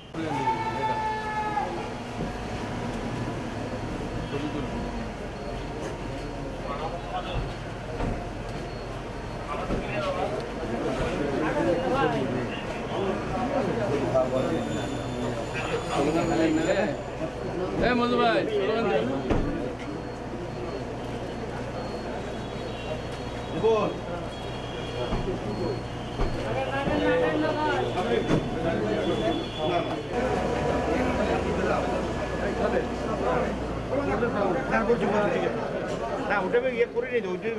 মধু ভাই ওটা ইয়ে করে নিই ওইটা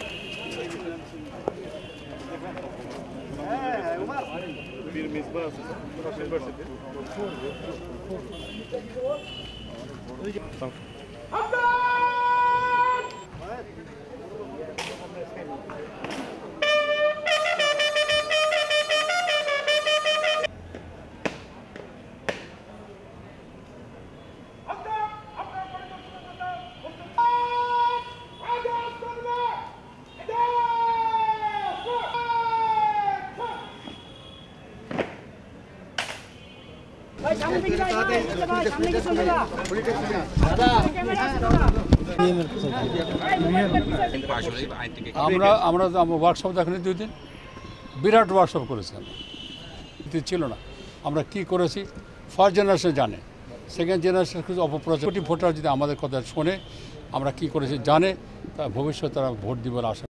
bir mizba üniversitede. আমরা ওয়ার্কশপ দেখেনি 2 দিন বিরাট ওয়ার্কশপ করেছিলাম ছিল না আমরা কি করেছি ফার্স্ট জেনারেশন জানে সেকেন্ড জেনারেশন কিছু অপপ্রচার ভোটার যদি আমাদের কথা শোনে আমরা কি করেছি জানে তা ভবিষ্যতে তারা ভোট দিবার আশা